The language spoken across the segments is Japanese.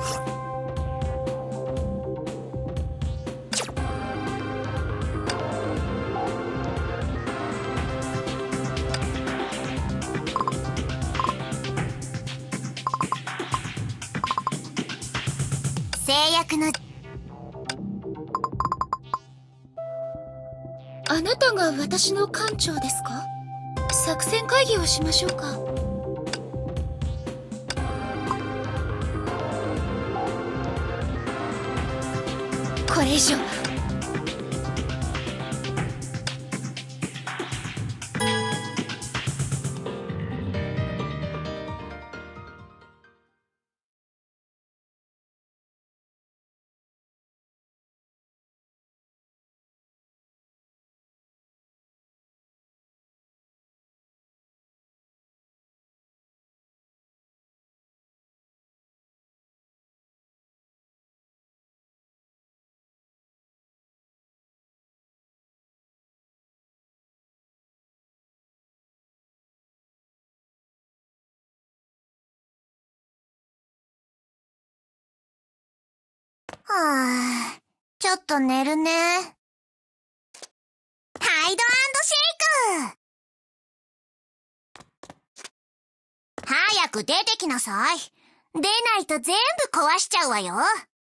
制約の。 あなたが私の艦長ですか？作戦会議をしましょうか。これ以上は。 はあ、ちょっと寝るね。ハイド&シェイク！早く出てきなさい。出ないと全部壊しちゃうわよ。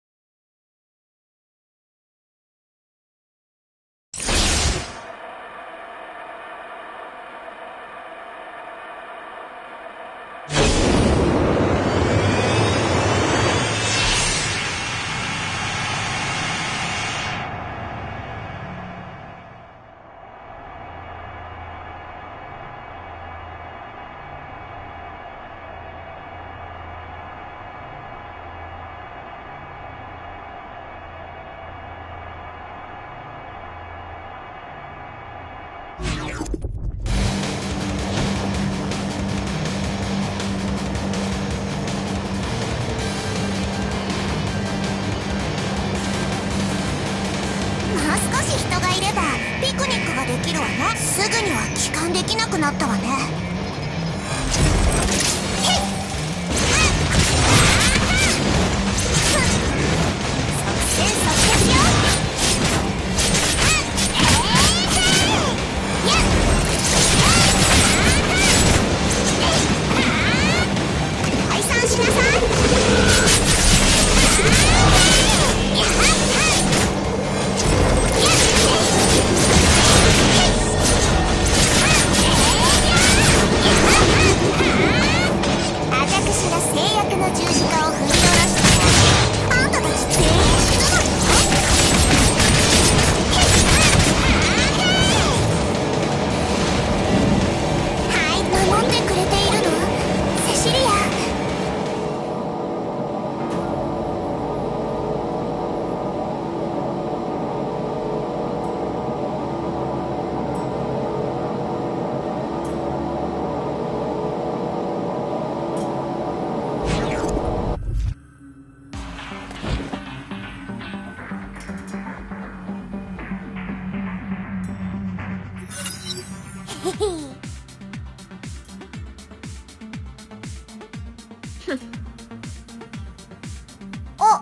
すぐには帰還できなくなったわね。解散しなさい。お、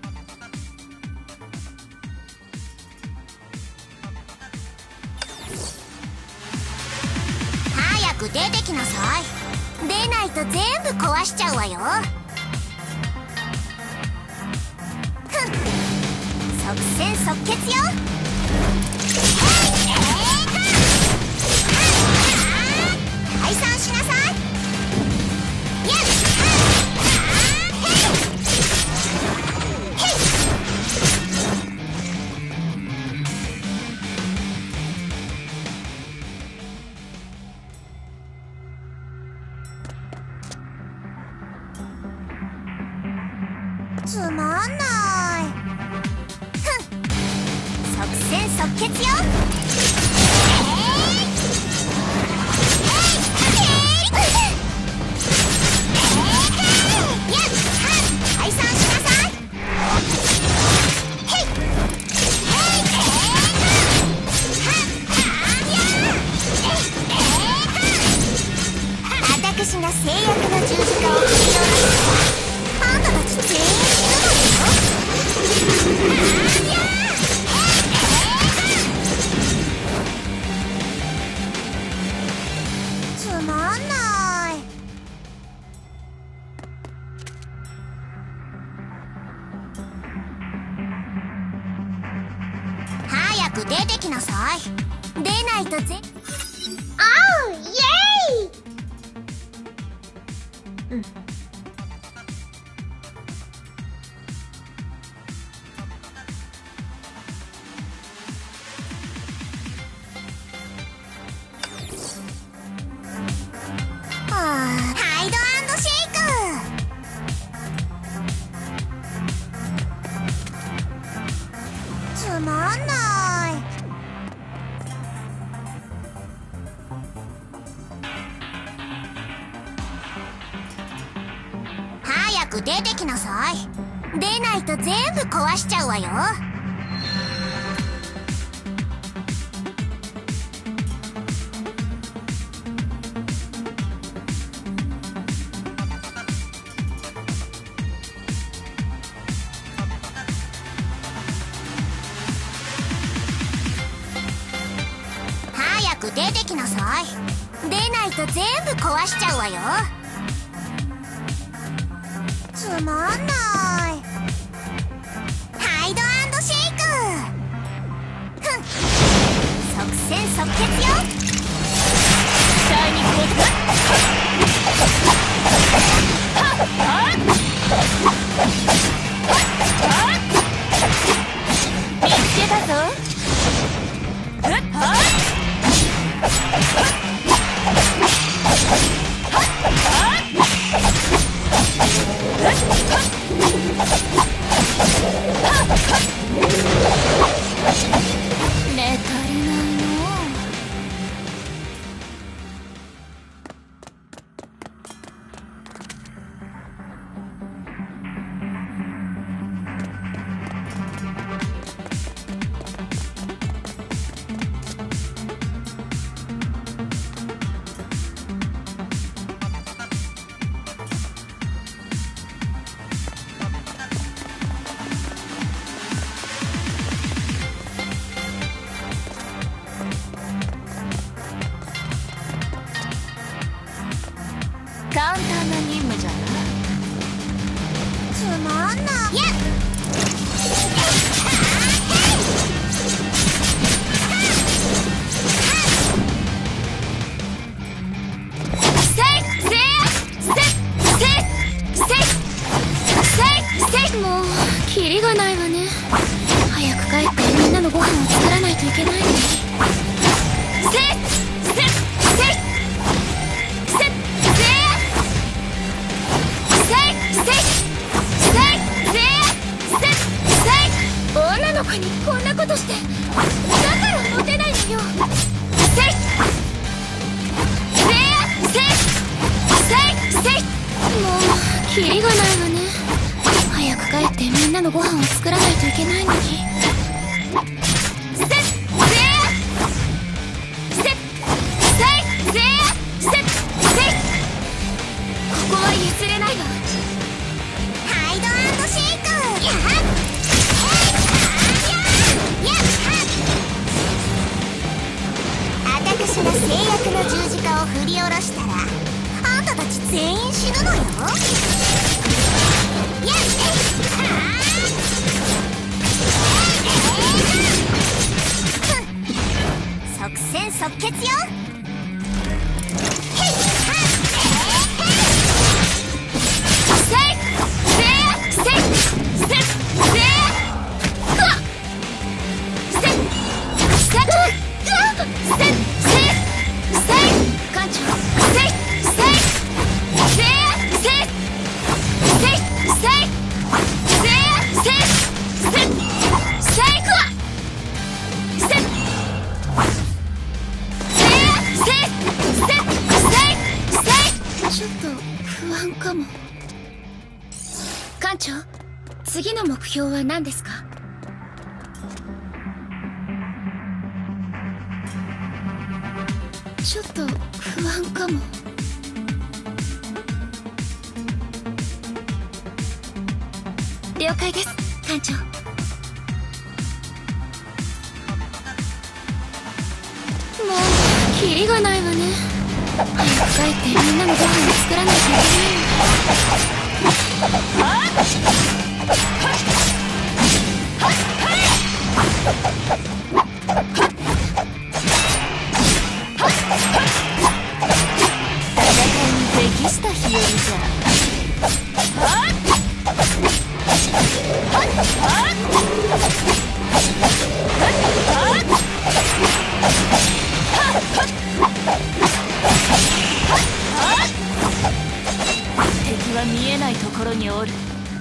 早く出てきなさい。出ないと全部壊しちゃうわよ。ふん、即戦即決よ。解散しなさい。つまんない。ふん、即戦即決よ。解散しなさい。私が制約の十字架を振り下ろす。あんたたち全員なさい。出ないとぜ。 あう、イエーイ。うん。 ハイド&シェイク。つまんない。早く出てきなさい。出ないと全部壊しちゃうわよ。早く出てきなさい。出ないと全部壊しちゃうわよ。つまんない。ハイド&シェイク。ふん。即戦即決よ。期待に応えて。見つけたぞ。ね、足りないの。簡単な任務じゃない。つまんない。やっ。 もうキリがないわね。早く帰ってみんなのご飯を作らないといけないのに。女の子にこんなことして、だからモテないのよ。もうキリがないわね。早く帰ってみんなのご飯を作らないといけないのに。ここは譲れないわ。 ハイド&シェイク。私が制約の十字架を振り下ろしたら、あんたたち全員死ぬのよ。即戦即決よ。 ちょっと不安かも。艦長、次の目標は何ですか？ちょっと不安かも。了解です、艦長。もうキリがないわね。早く帰ってみんなのご飯を作らないといけないの。 じゃ。敵は見えないところにおる。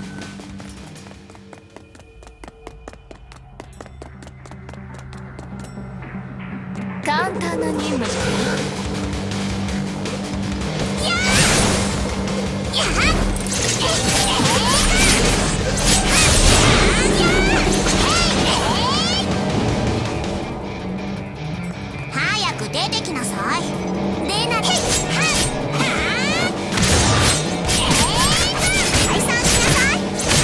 簡単な任務だよ。 早く出てきなさい。出なきゃ。解散しなさい。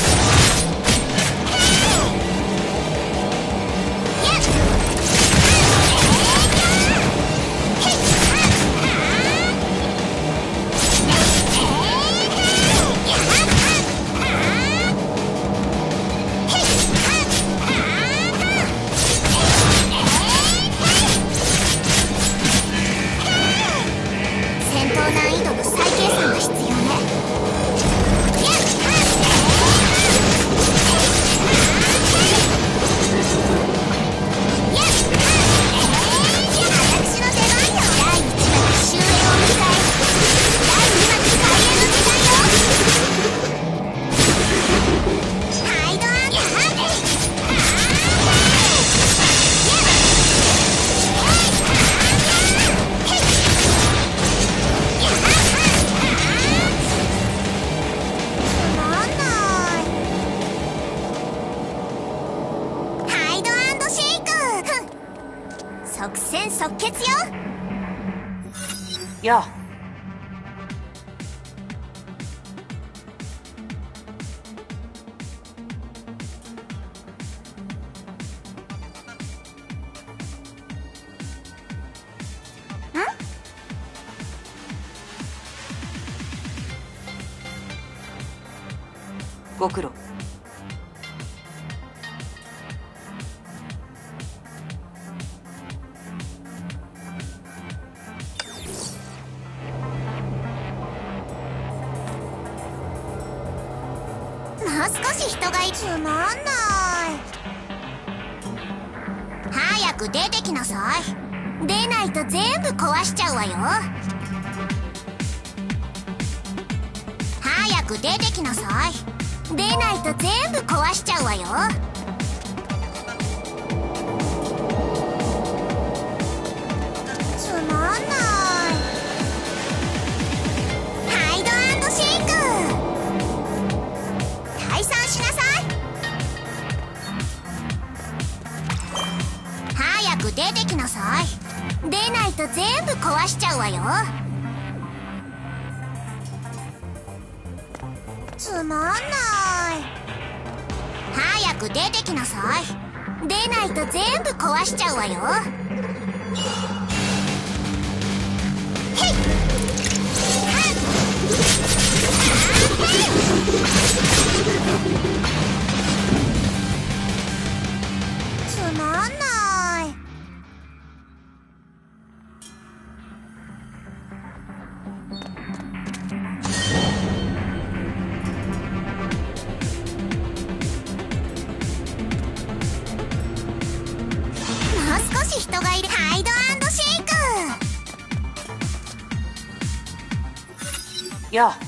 戦闘難易度の再計算が必要ね。私の出番よ。第1話が終焉を迎え、第2話が開演の時間よ。ハイドアンド即戦即決よ。 やあ。ご苦労。 もう少し人がいつまんない。早く出てきなさい。出ないと全部壊しちゃうわよ。早く出てきなさい。出ないと全部壊しちゃうわよ。つまんない。ハイドアンドシェイク。解散しなさい。早く出てきなさい。出ないと全部壊しちゃうわよ。つまんない。早く出てきなさい。出ないと全部壊しちゃうわよ。へい。つまんない。もう少し人がいる。ハイドアンドシェイク。 やあ。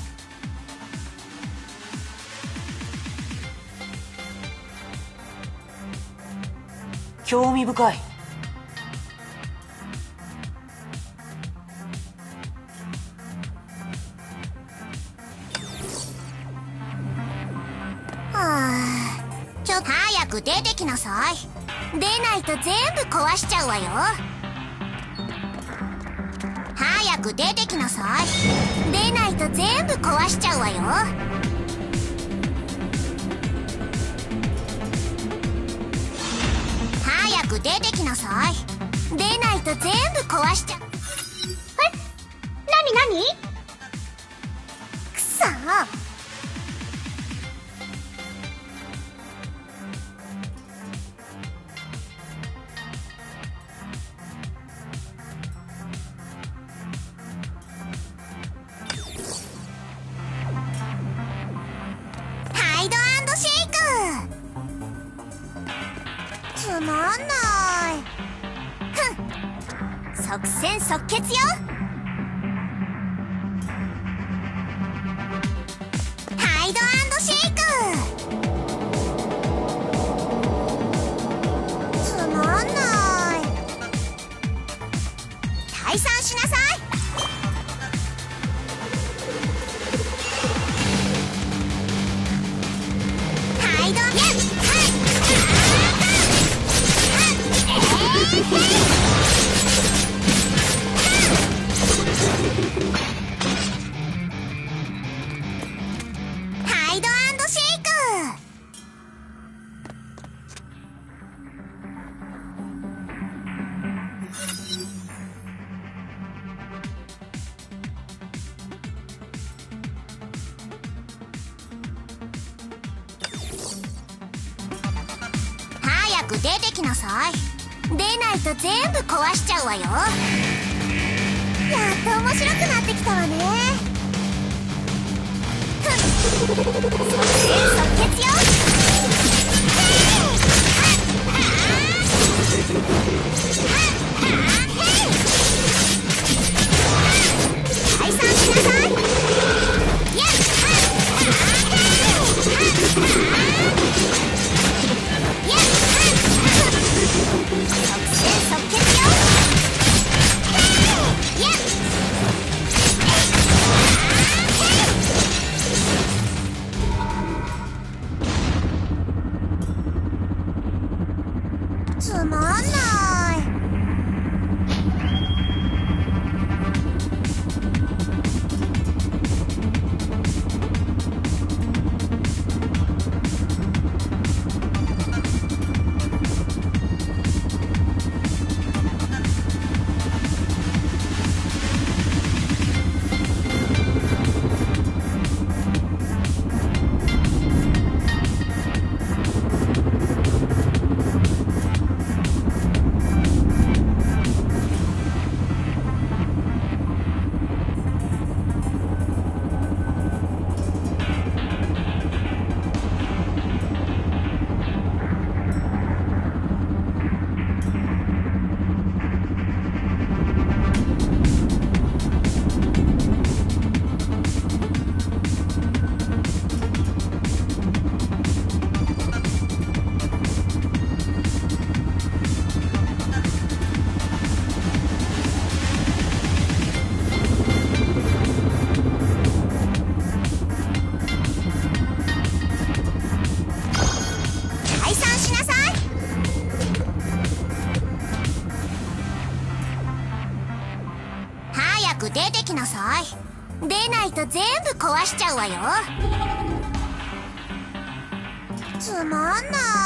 興味深い。 ちょっと早く出てきなさい。出ないと全部壊しちゃうわよ。早く出てきなさい。出ないと全部壊しちゃうわよ。早く出てきなさい。出ないと全部壊しちゃう。なにくそー。 んない。ふん、即戦即決よ。ハイド&シェイク。つまんない。退散しなさい。ハイドハイド&シェイク。早く出てきなさい。出ないと全部壊しちゃうわよ。やっと面白くなってきたわね。ふん、即決よ。退散しなさい。即戦即決よ。つまんない。早く出てきなさい。出ないと全部壊しちゃうわよ。つまんない。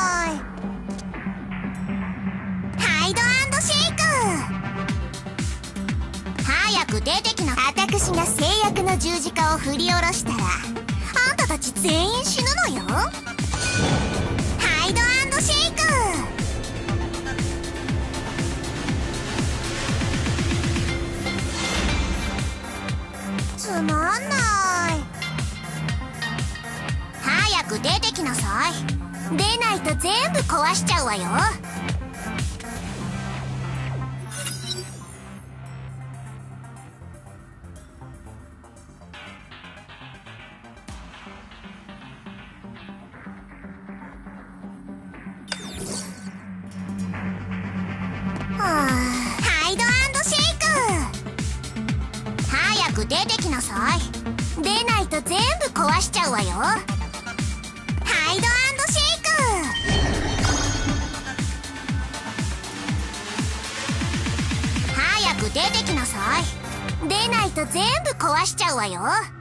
ハイド&シェイク。早く出てきな。私が制約の十字架を振り下ろしたらあんたたち全員死ぬのよ。ハイド&シェイク。つまんない。早く出てきなさい。出ないと全部壊しちゃうわよ。ハイド&シェイク。早く出てきなさい。出ないと全部壊しちゃうわよ。ハイド&シェイク。早く出てきなさい。出ないと全部壊しちゃうわよ。